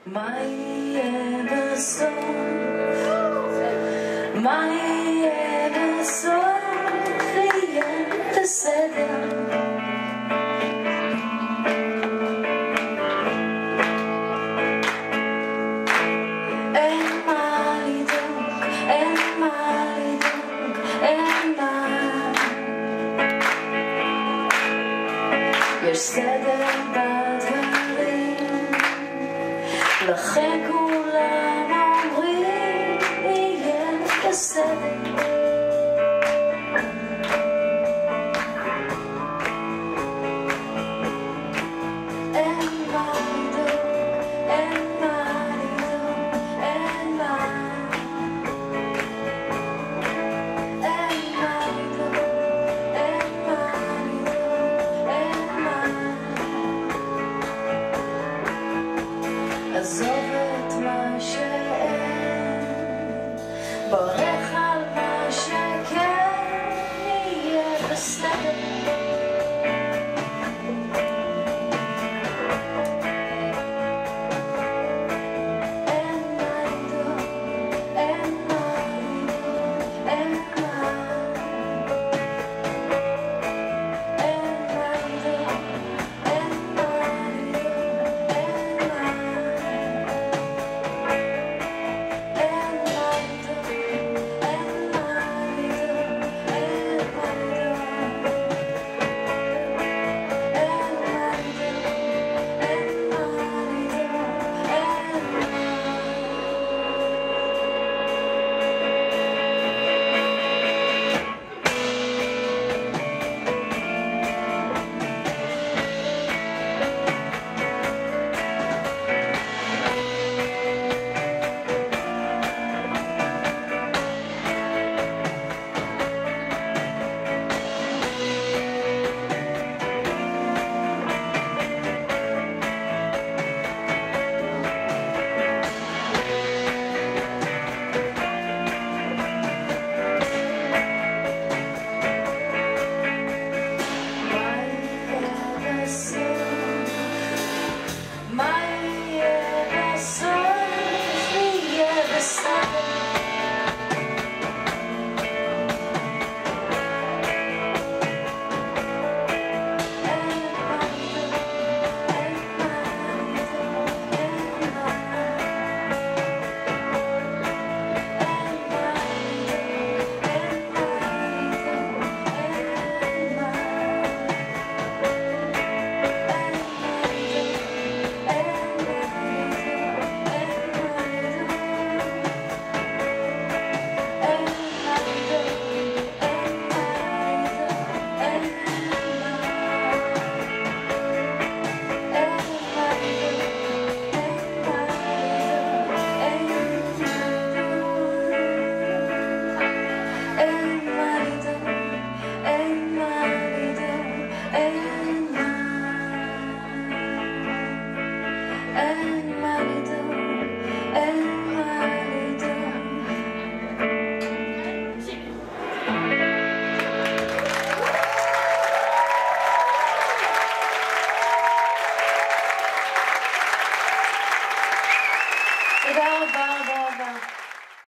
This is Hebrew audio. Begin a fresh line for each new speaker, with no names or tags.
מה יהיה בסוף? מה יהיה בסוף? יהיה בסדר. אין מה לדאוג, אין מה לדאוג, אין מה. יש סדר בדברים, לכן כולם אומרים יהיה בסדר. אין מה לדאוג, אין מה לדאוג, אין מה. אין מה לדאוג, אין מה לדאוג, אין מה. עזוב את מה שאין, בוא